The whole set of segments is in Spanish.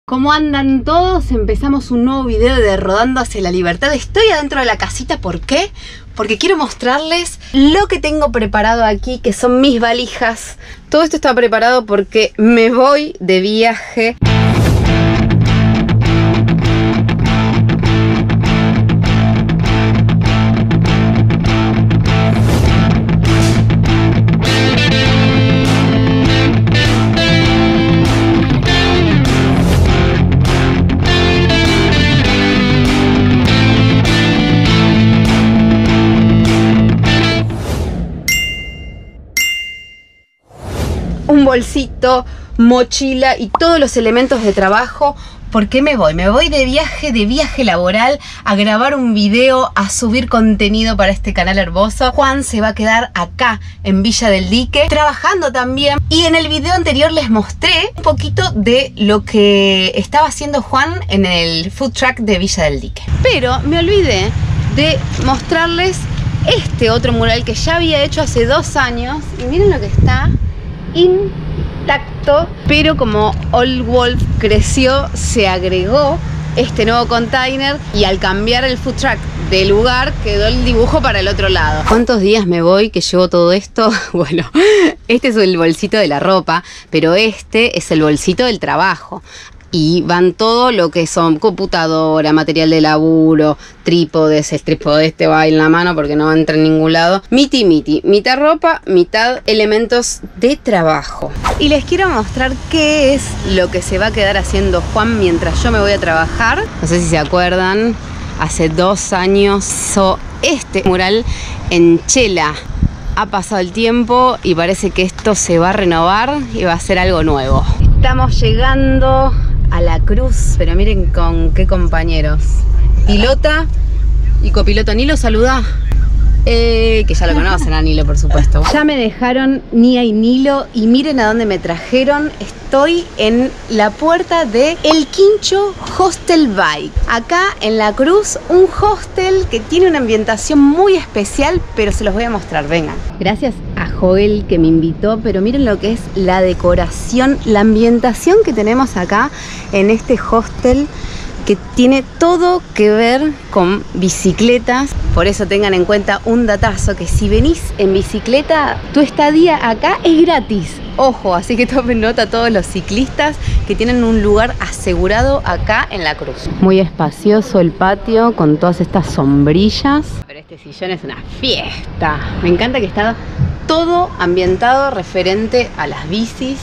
¿Cómo andan todos? Empezamos un nuevo video de Rodando hacia la Libertad. Estoy adentro de la casita, ¿por qué? Porque quiero mostrarles lo que tengo preparado aquí, que son mis valijas. Todo esto está preparado porque me voy de viaje. Un bolsito, mochila y todos los elementos de trabajo. ¿Por qué me voy? Me voy de viaje laboral, a grabar un video, a subir contenido para este canal hermoso. Juan se va a quedar acá en Villa del Dique, trabajando también. Y en el video anterior les mostré un poquito de lo que estaba haciendo Juan en el food truck de Villa del Dique. Pero me olvidé de mostrarles este otro mural que ya había hecho hace 2 años. Y miren lo que está intacto, pero como Old Wolf creció, se agregó este nuevo container y al cambiar el food truck de lugar quedó el dibujo para el otro lado. ¿Cuántos días me voy que llevo todo esto? Bueno, este es el bolsito de la ropa, pero este es el bolsito del trabajo. Y van todo lo que son computadora, material de laburo, trípodes. El trípode este va en la mano porque no entra en ningún lado. Mitad ropa, mitad elementos de trabajo. Y les quiero mostrar qué es lo que se va a quedar haciendo Juan mientras yo me voy a trabajar. No sé si se acuerdan, hace 2 años hizo este mural en Chela. Ha pasado el tiempo y parece que esto se va a renovar y va a ser algo nuevo. Estamos llegando a la cruz, pero miren con qué compañeros. Pilota y copiloto. Nilo, saluda. Que ya lo conocen a Nilo, por supuesto. Ya me dejaron Nia y Nilo y miren a dónde me trajeron. Estoy en la puerta de El Quincho Hostel Bike. Acá en la cruz, un hostel que tiene una ambientación muy especial, pero se los voy a mostrar, vengan. Gracias a Joel que me invitó, pero miren lo que es la decoración, la ambientación que tenemos acá en este hostel, que tiene todo que ver con bicicletas. Por eso tengan en cuenta un datazo, que si venís en bicicleta, tu estadía acá es gratis. Ojo, así que tomen nota todos los ciclistas que tienen un lugar asegurado acá en la cruz. Muy espacioso el patio con todas estas sombrillas. Pero este sillón es una fiesta. Me encanta que está todo ambientado referente a las bicis.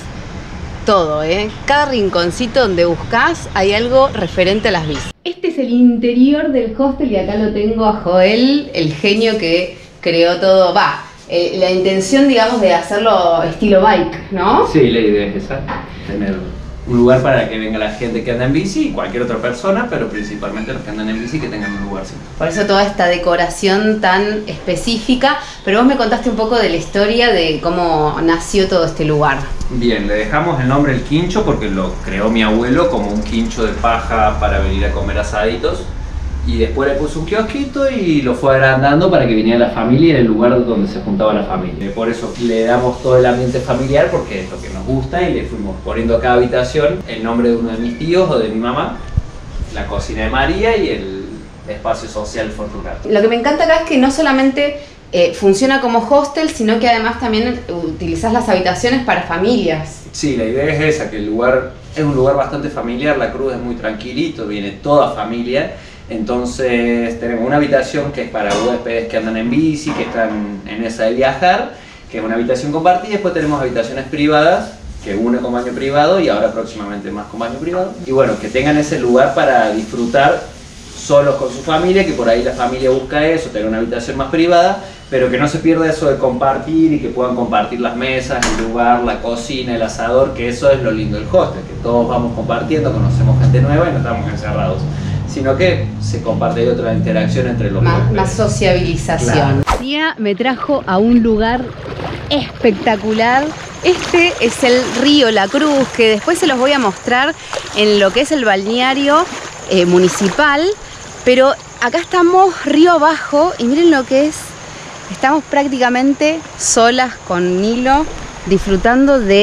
Todo, cada rinconcito donde buscas hay algo referente a las bicis. Este es el interior del hostel y acá lo tengo a Joel, el genio que creó todo. La intención, digamos, de hacerlo estilo bike, ¿no? Sí, la idea es esa, tener un lugar para que venga la gente que anda en bici y cualquier otra persona, pero principalmente los que andan en bici que tengan un lugar. Por eso toda esta decoración tan específica. Pero vos me contaste un poco de la historia de cómo nació todo este lugar. Bien, le dejamos el nombre El Quincho porque lo creó mi abuelo como un quincho de paja para venir a comer asaditos. Y después le puso un kiosquito y lo fue agrandando para que viniera la familia en el lugar donde se juntaba la familia. Por eso le damos todo el ambiente familiar, porque es lo que nos gusta, y le fuimos poniendo a cada habitación el nombre de uno de mis tíos o de mi mamá, la cocina de María y el espacio social Fortunato. Lo que me encanta acá es que no solamente funciona como hostel, sino que además también utilizás las habitaciones para familias. Sí, la idea es esa, que el lugar es un lugar bastante familiar, la cruz es muy tranquilito, viene toda familia. Entonces tenemos una habitación que es para huéspedes que andan en bici, que están en esa de viajar, que es una habitación compartida, y después tenemos habitaciones privadas, que une con baño privado y ahora próximamente más con baño privado. Y bueno, que tengan ese lugar para disfrutar solos con su familia, que por ahí la familia busca eso, tener una habitación más privada, pero que no se pierda eso de compartir y que puedan compartir las mesas, el lugar, la cocina, el asador, que eso es lo lindo del hostel, que todos vamos compartiendo, conocemos gente nueva y no estamos encerrados, sino que se comparte otra interacción entre los más sociabilización. Claro. Tía me trajo a un lugar espectacular. Este es el río La Cruz, que después se los voy a mostrar en lo que es el balneario municipal, pero acá estamos río abajo y miren lo que es. Estamos prácticamente solas con Nilo, disfrutando de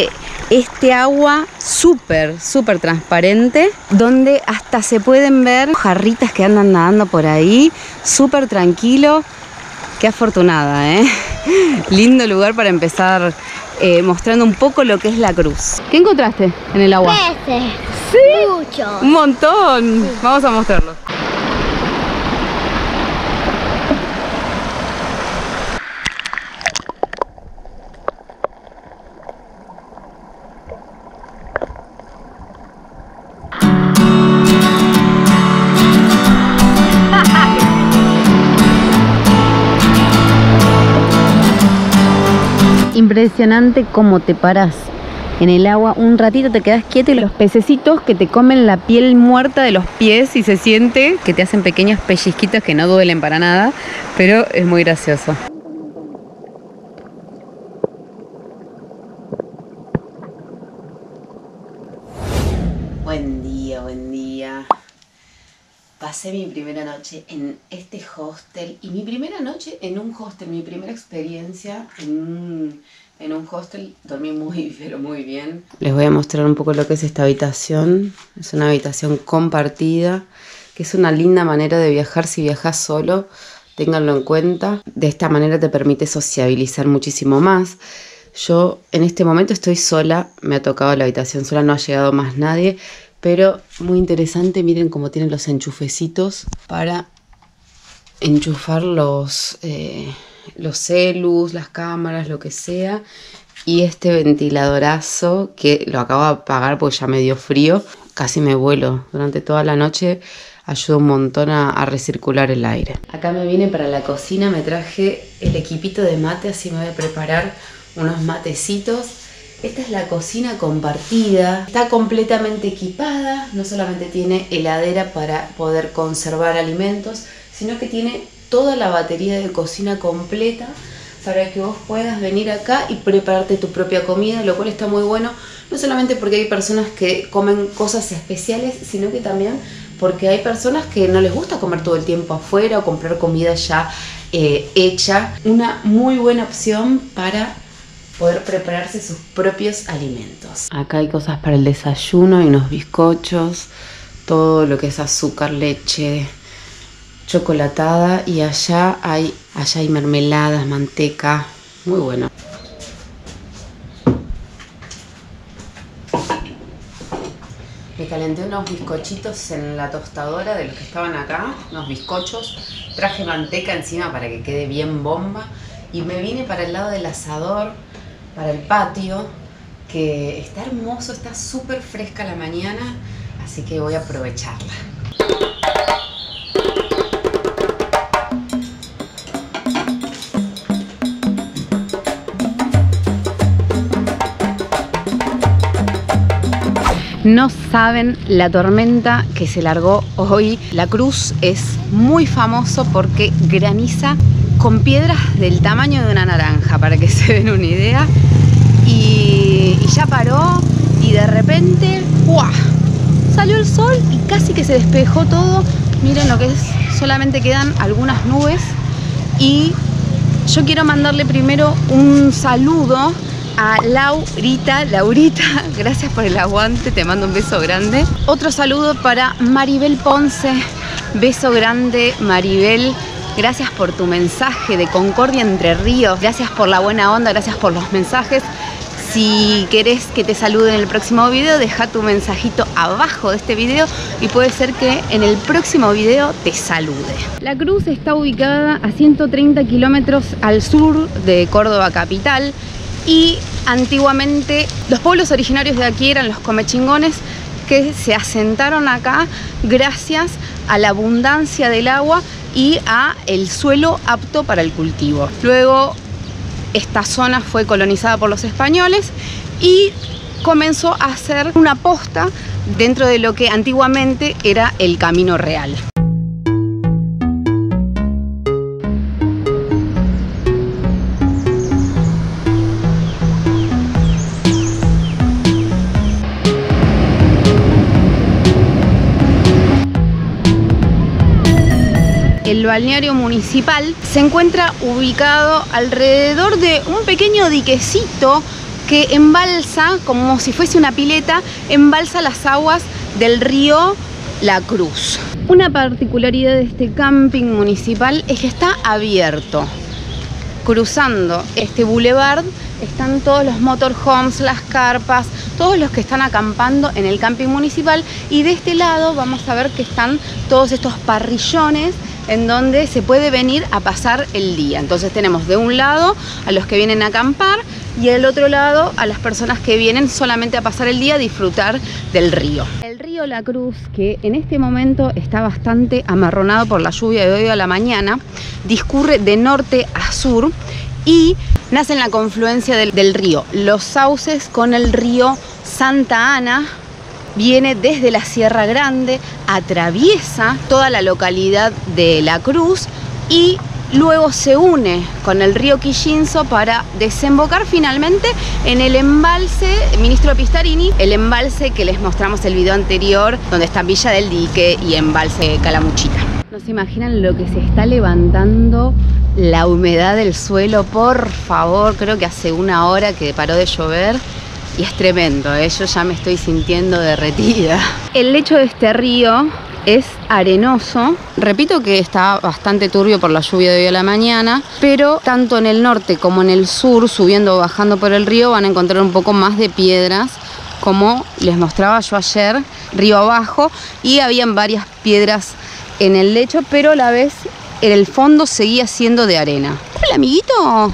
este agua súper transparente, donde hasta se pueden ver jarritas que andan nadando por ahí, súper tranquilo. Qué afortunada, ¿eh? Lindo lugar para empezar mostrando un poco lo que es la cruz. ¿Qué encontraste en el agua? Peces. ¿Sí? Mucho. Un montón. Sí. Vamos a mostrarlo. Impresionante cómo te paras en el agua un ratito, te quedas quieto y los pececitos que te comen la piel muerta de los pies y se siente que te hacen pequeños pellizquitos que no duelen para nada, pero es muy gracioso. Buen día, buen día. Pasé mi primera noche en este hostel y mi primera noche en un hostel, mi primera experiencia en un hostel. Dormí pero muy bien. Les voy a mostrar un poco lo que es esta habitación. Es una habitación compartida, que es una linda manera de viajar si viajas solo. Ténganlo en cuenta. De esta manera te permite sociabilizar muchísimo más. Yo en este momento estoy sola, me ha tocado la habitación sola, no ha llegado más nadie. Pero muy interesante, miren cómo tienen los enchufecitos para enchufar los celus, las cámaras, lo que sea. Y este ventiladorazo que lo acabo de apagar porque ya me dio frío. Casi me vuelo. Durante toda la noche ayuda un montón a recircular el aire. Acá me vine para la cocina, me traje el equipito de mate, así me voy a preparar unos matecitos. Esta es la cocina compartida, está completamente equipada, no solamente tiene heladera para poder conservar alimentos, sino que tiene toda la batería de cocina completa para que vos puedas venir acá y prepararte tu propia comida, lo cual está muy bueno, no solamente porque hay personas que comen cosas especiales, sino que también porque hay personas que no les gusta comer todo el tiempo afuera o comprar comida ya hecha. Una muy buena opción para poder prepararse sus propios alimentos. Acá hay cosas para el desayuno, hay unos bizcochos, todo lo que es azúcar, leche, chocolatada, y allá hay mermeladas, manteca, muy bueno. Me calenté unos bizcochitos en la tostadora de los que estaban acá, unos bizcochos, traje manteca encima para que quede bien bomba y me vine para el lado del asador, para el patio, que está hermoso, está súper fresca la mañana, así que voy a aprovecharla. No saben la tormenta que se largó hoy. La Cruz es muy famoso porque graniza con piedras del tamaño de una naranja, para que se den una idea. Y ya paró y de repente ¡buah! Salió el sol y casi que se despejó todo. Miren lo que es, solamente quedan algunas nubes. Y yo quiero mandarle primero un saludo a Laurita, gracias por el aguante, te mando un beso grande. Otro saludo para Maribel Ponce, beso grande Maribel, gracias por tu mensaje de Concordia Entre Ríos, gracias por la buena onda, gracias por los mensajes. Si querés que te salude en el próximo video, deja tu mensajito abajo de este video y puede ser que en el próximo video te salude. La Cruz está ubicada a 130 kilómetros al sur de Córdoba capital. Y antiguamente los pueblos originarios de aquí eran los comechingones, que se asentaron acá gracias a la abundancia del agua y a el suelo apto para el cultivo. Luego esta zona fue colonizada por los españoles y comenzó a ser una posta dentro de lo que antiguamente era el Camino Real. El balneario municipal se encuentra ubicado alrededor de un pequeño diquecito que embalsa, como si fuese una pileta, embalsa las aguas del río La Cruz. Una particularidad de este camping municipal es que está abierto. Cruzando este boulevard están todos los motorhomes, las carpas, todos los que están acampando en el camping municipal, y de este lado vamos a ver que están todos estos parrillones en donde se puede venir a pasar el día. Entonces tenemos de un lado a los que vienen a acampar y del otro lado a las personas que vienen solamente a pasar el día, a disfrutar del río. El río La Cruz, que en este momento está bastante amarronado por la lluvia de hoy a la mañana, discurre de norte a sur y nace en la confluencia del río Los Sauces con el río Santa Ana. Viene desde la Sierra Grande, atraviesa toda la localidad de La Cruz y luego se une con el río Quillinzo para desembocar finalmente en el embalse Ministro Pistarini, el embalse que les mostramos el video anterior, donde está Villa del Dique y embalse Calamuchita. No se imaginan lo que se está levantando la humedad del suelo, por favor. Creo que hace una hora que paró de llover y es tremendo, ¿eh? Yo ya me estoy sintiendo derretida. El lecho de este río es arenoso. Repito que está bastante turbio por la lluvia de hoy a la mañana, pero tanto en el norte como en el sur, subiendo o bajando por el río, van a encontrar un poco más de piedras, como les mostraba yo ayer, río abajo, y habían varias piedras en el lecho, pero a la vez en el fondo seguía siendo de arena. Hola, amiguito.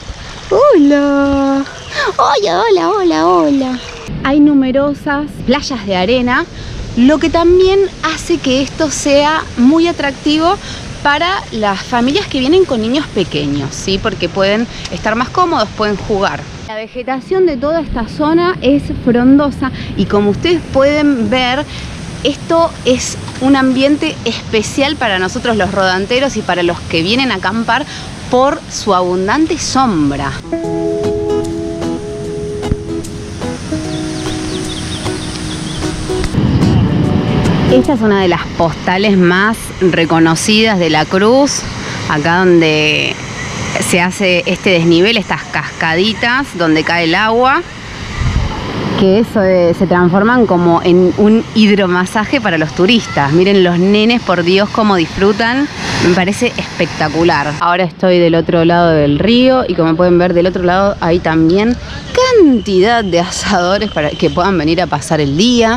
Hola. Hola, hola, hola, hola. Hay numerosas playas de arena, lo que también hace que esto sea muy atractivo para las familias que vienen con niños pequeños, ¿sí? Porque pueden estar más cómodos, pueden jugar. La vegetación de toda esta zona es frondosa y como ustedes pueden ver, esto es un ambiente especial para nosotros los rodanteros y para los que vienen a acampar por su abundante sombra. Esta es una de las postales más reconocidas de La Cruz, acá donde se hace este desnivel, estas cascaditas donde cae el agua, que eso se transforman como en un hidromasaje para los turistas. Miren los nenes, por Dios, cómo disfrutan. Me parece espectacular. Ahora estoy del otro lado del río y como pueden ver del otro lado hay también cantidad de asadores para que puedan venir a pasar el día.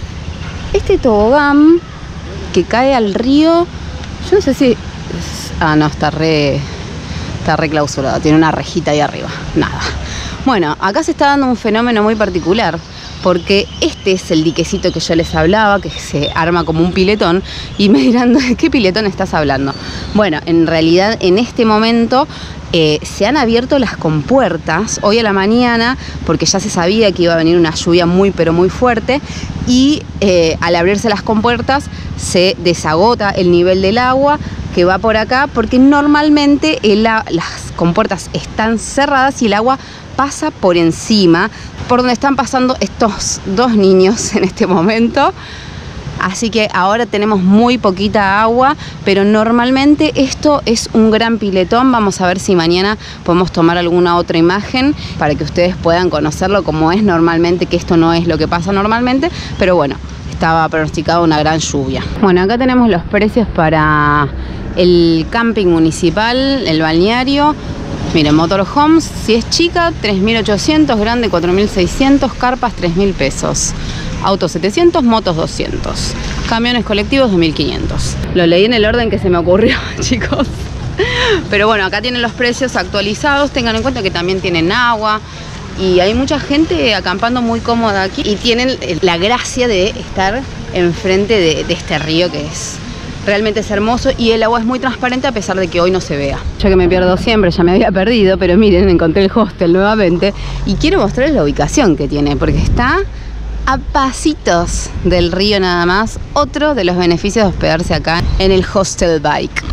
Este tobogán que cae al río, yo no sé si... Ah, no, está re clausurado, tiene una rejita ahí arriba, nada. Bueno, acá se está dando un fenómeno muy particular, porque este es el diquecito que yo les hablaba, que se arma como un piletón, y me dirán, ¿de qué piletón estás hablando? Bueno, en realidad en este momento se han abierto las compuertas hoy a la mañana, porque ya se sabía que iba a venir una lluvia muy pero muy fuerte, y al abrirse las compuertas se desagota el nivel del agua que va por acá, porque normalmente las compuertas están cerradas y el agua pasa por encima, por donde están pasando estos dos niños en este momento. Así que ahora tenemos muy poquita agua, pero normalmente esto es un gran piletón. Vamos a ver si mañana podemos tomar alguna otra imagen para que ustedes puedan conocerlo como es normalmente, que esto no es lo que pasa normalmente, pero bueno, estaba pronosticada una gran lluvia. Bueno, acá tenemos los precios para el camping municipal, el balneario. Miren, motorhomes, si es chica, 3.800, grande 4.600, carpas 3.000 pesos. Autos 700, motos 200. Camiones colectivos 2.500. Lo leí en el orden que se me ocurrió, chicos. Pero bueno, acá tienen los precios actualizados. Tengan en cuenta que también tienen agua. Y hay mucha gente acampando muy cómoda aquí. Y tienen la gracia de estar enfrente de este río que realmente es hermoso. Y el agua es muy transparente a pesar de que hoy no se vea. Yo que me pierdo siempre, ya me había perdido. Pero miren, encontré el hostel nuevamente. Y quiero mostrarles la ubicación que tiene, porque está a pasitos del río nada más. Otro de los beneficios de hospedarse acá en el Hostel Bike.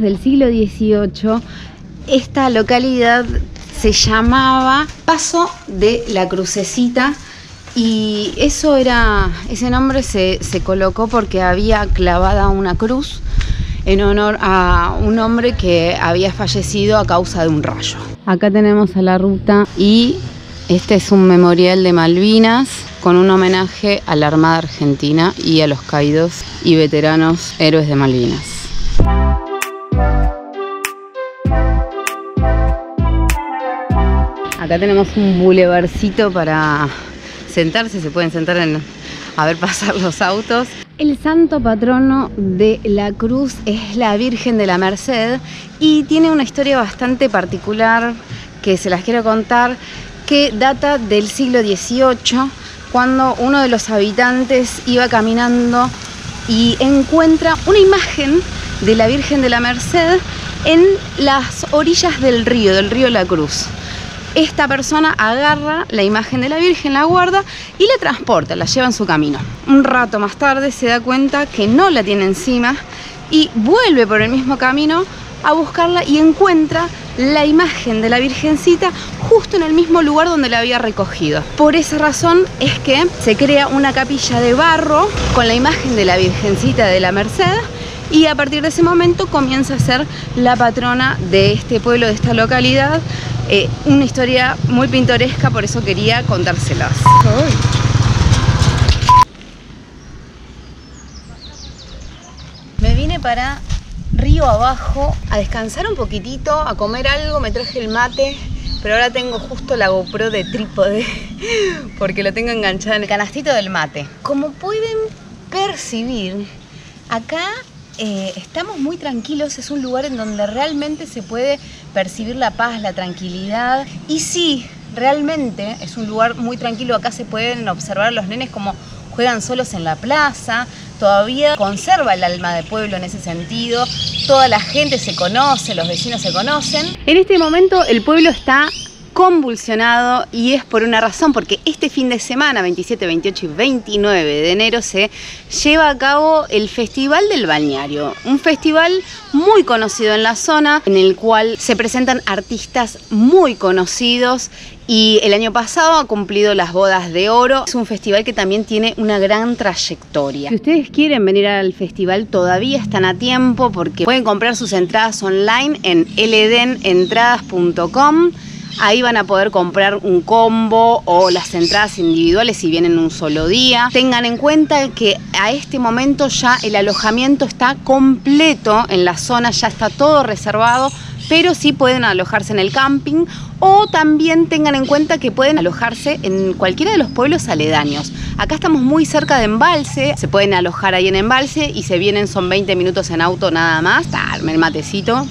del siglo XVIII, esta localidad se llamaba Paso de la Crucecita, y ese nombre se colocó porque había clavada una cruz en honor a un hombre que había fallecido a causa de un rayo. Acá tenemos a la ruta y este es un memorial de Malvinas con un homenaje a la Armada Argentina y a los caídos y veteranos héroes de Malvinas. Acá tenemos un bulevarcito para sentarse, se pueden sentar a ver pasar los autos. El santo patrono de la cruz es la Virgen de la Merced y tiene una historia bastante particular que se las quiero contar, que data del siglo XVIII, cuando uno de los habitantes iba caminando y encuentra una imagen de la Virgen de la Merced en las orillas del río La Cruz. Esta persona agarra la imagen de la Virgen, la guarda y la transporta, la lleva en su camino. Un rato más tarde se da cuenta que no la tiene encima y vuelve por el mismo camino a buscarla y encuentra la imagen de la Virgencita justo en el mismo lugar donde la había recogido. Por esa razón es que se crea una capilla de barro con la imagen de la Virgencita de la Merced, y a partir de ese momento comienza a ser la patrona de este pueblo, de esta localidad. Una historia muy pintoresca, por eso quería contárselas. Me vine para río abajo a descansar un poquitito, a comer algo, me traje el mate, pero ahora tengo justo la GoPro de trípode porque lo tengo enganchado en el canastito del mate. Como pueden percibir, acá estamos muy tranquilos, es un lugar en donde realmente se puede percibir la paz, la tranquilidad. Y sí, realmente es un lugar muy tranquilo. Acá se pueden observar a los nenes como juegan solos en la plaza. Todavía conserva el alma de pueblo en ese sentido. Toda la gente se conoce, los vecinos se conocen. En este momento el pueblo está convulsionado y es por una razón, porque este fin de semana, 27, 28 y 29 de enero, se lleva a cabo el Festival del Balneario, un festival muy conocido en la zona, en el cual se presentan artistas muy conocidos, y el año pasado ha cumplido las bodas de oro. Es un festival que también tiene una gran trayectoria. Si ustedes quieren venir al festival, todavía están a tiempo, porque pueden comprar sus entradas online en ledenentradas.com. Ahí van a poder comprar un combo o las entradas individuales si vienen un solo día. Tengan en cuenta que a este momento ya el alojamiento está completo en la zona, ya está todo reservado, pero sí pueden alojarse en el camping, o también tengan en cuenta que pueden alojarse en cualquiera de los pueblos aledaños. Acá estamos muy cerca de Embalse, se pueden alojar ahí en Embalse y se vienen, son 20 minutos en auto nada más. Darme el matecito.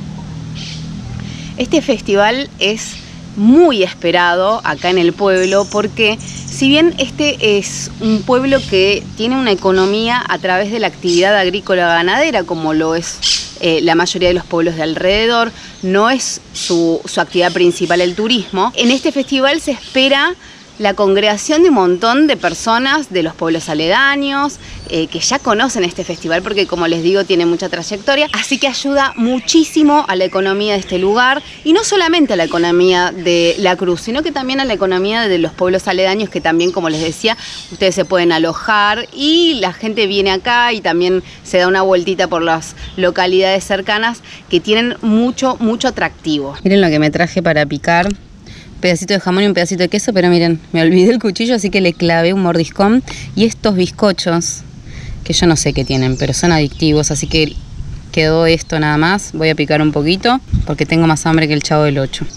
Este festival es muy esperado acá en el pueblo, porque si bien este es un pueblo que tiene una economía a través de la actividad agrícola ganadera, como lo es la mayoría de los pueblos de alrededor, no es su actividad principal el turismo. En este festival se espera la congregación de un montón de personas de los pueblos aledaños que ya conocen este festival, porque como les digo tiene mucha trayectoria, así que ayuda muchísimo a la economía de este lugar, y no solamente a la economía de La Cruz, sino que también a la economía de los pueblos aledaños, que también, como les decía, ustedes se pueden alojar y la gente viene acá y también se da una vueltita por las localidades cercanas que tienen mucho atractivo. Miren lo que me traje para picar. Pedacito de jamón y un pedacito de queso, pero miren, me olvidé el cuchillo, así que le clavé un mordiscón. Y estos bizcochos, que yo no sé qué tienen, pero son adictivos, así que quedó esto nada más. Voy a picar un poquito, porque tengo más hambre que el Chavo del 8.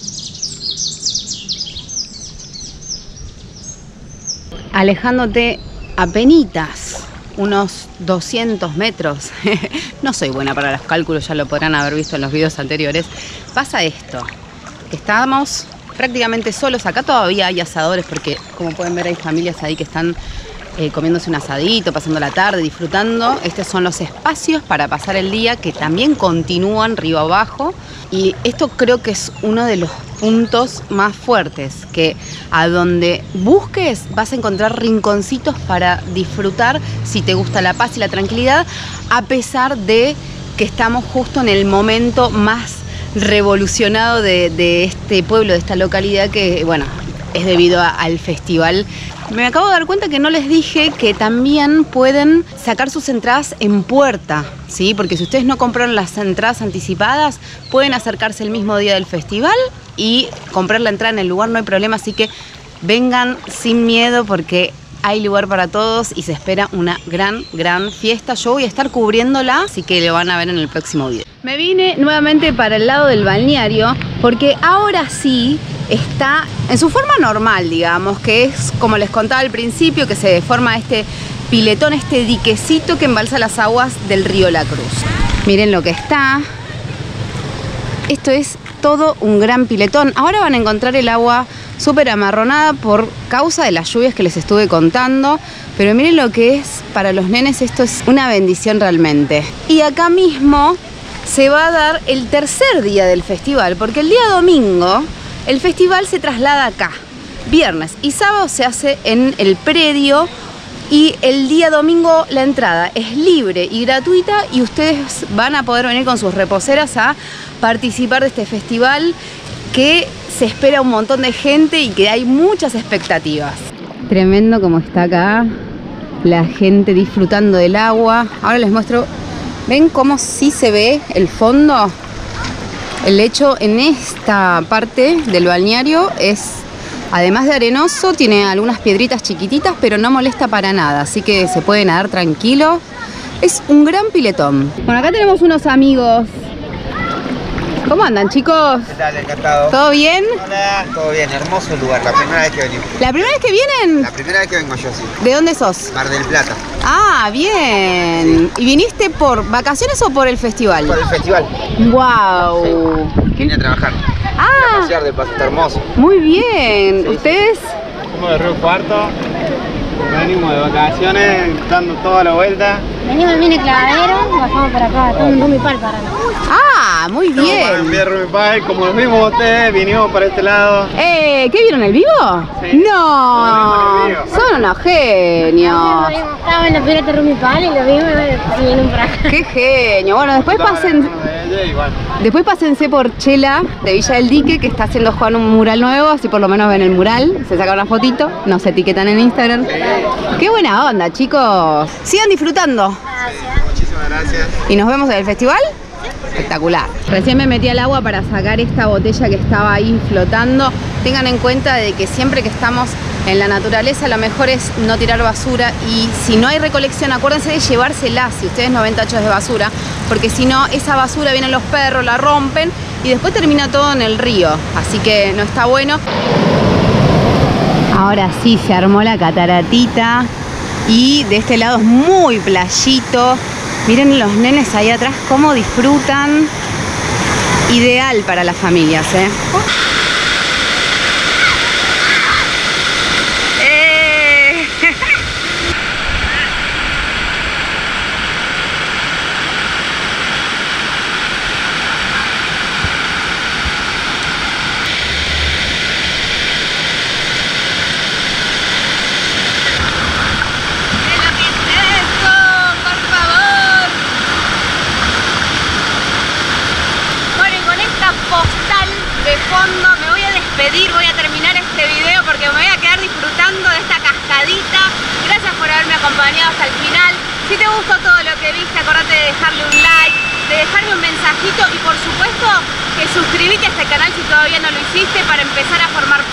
Alejándote apenitas, unos 200 metros. No soy buena para los cálculos, ya lo podrán haber visto en los videos anteriores. Pasa esto, que estamos prácticamente solos. Acá todavía hay asadores, porque como pueden ver hay familias ahí que están comiéndose un asadito, pasando la tarde, disfrutando. Estos son los espacios para pasar el día, que también continúan río abajo, y esto creo que es uno de los puntos más fuertes, que a donde busques vas a encontrar rinconcitos para disfrutar, si te gusta la paz y la tranquilidad, a pesar de que estamos justo en el momento más revolucionado de este pueblo, de esta localidad, que bueno, es debido al festival. Me acabo de dar cuenta que no les dije que también pueden sacar sus entradas en puerta, ¿sí? Porque si ustedes no compraron las entradas anticipadas, pueden acercarse el mismo día del festival y comprar la entrada en el lugar, no hay problema. Así que vengan sin miedo porque hay lugar para todos y se espera una gran fiesta. Yo voy a estar cubriéndola, así que lo van a ver en el próximo video. Me vine nuevamente para el lado del balneario porque ahora sí está en su forma normal, digamos, que es como les contaba al principio, que se forma este piletón, este diquecito que embalsa las aguas del río La Cruz. Miren lo que está. Esto es todo un gran piletón. Ahora van a encontrar el agua súper amarronada por causa de las lluvias que les estuve contando, pero miren lo que es para los nenes, esto es una bendición realmente. Y acá mismo se va a dar el tercer día del festival, porque el día domingo el festival se traslada acá. Viernes y sábado se hace en el predio y el día domingo la entrada es libre y gratuita y ustedes van a poder venir con sus reposeras a participar de este festival que se espera un montón de gente y que hay muchas expectativas. Tremendo como está acá la gente disfrutando del agua. Ahora les muestro, ¿ven cómo sí se ve el fondo? El lecho en esta parte del balneario es, además de arenoso, tiene algunas piedritas chiquititas, pero no molesta para nada, así que se puede nadar tranquilo. Es un gran piletón. Bueno, acá tenemos unos amigos. ¿Cómo andan, chicos? ¿Qué tal? Encantado. ¿Todo bien? Hola, todo bien, hermoso lugar, la primera vez que venimos. ¿La primera vez que vienen? La primera vez que vengo yo, sí. ¿De dónde sos? Mar del Plata. Ah, bien. ¿Y viniste por vacaciones o por el festival? Por el festival. ¡Wow! Vine a trabajar. Ah, A pasear de paso, está hermoso. muy bien. Sí. ¿Ustedes? Somos de Río Cuarto, venimos de vacaciones, dando toda la vuelta. Venimos al Mine Clavadero y bajamos para acá, estamos en Rumipal para acá. Ah, muy bien. Bien, Rumipal, como nos vimos ustedes, vinimos para este lado. ¿Qué vieron el vivo? Sí. No, Lo vimos en el vivo. son unos genios. Estábamos en la pileta de Rumipal y lo vimos y vinimos para acá. Qué genio. Bueno, después después pásense por Chela de Villa del Dique, que está haciendo Juan un mural nuevo, así por lo menos ven el mural, se sacan una fotito, nos etiquetan en Instagram. Qué buena onda, chicos. Sigan disfrutando. Muchísimas gracias. ¿Y nos vemos en el festival? Espectacular. Recién me metí al agua para sacar esta botella que estaba ahí flotando. Tengan en cuenta de que siempre que estamos en la naturaleza lo mejor es no tirar basura y si no hay recolección acuérdense de llevársela si ustedes no ven tachos de basura, porque si no esa basura vienen los perros, la rompen y después termina todo en el río, así que no está bueno. Ahora sí se armó la cataratita y de este lado es muy playito. Miren los nenes ahí atrás cómo disfrutan. Ideal para las familias, ¿eh? Me voy a despedir, voy a terminar este video porque me voy a quedar disfrutando de esta cascadita. Gracias por haberme acompañado hasta el final. Si te gustó todo lo que viste, acordate de dejarle un like, de dejarme un mensajito y por supuesto que suscribite a este canal si todavía no lo hiciste para empezar a formar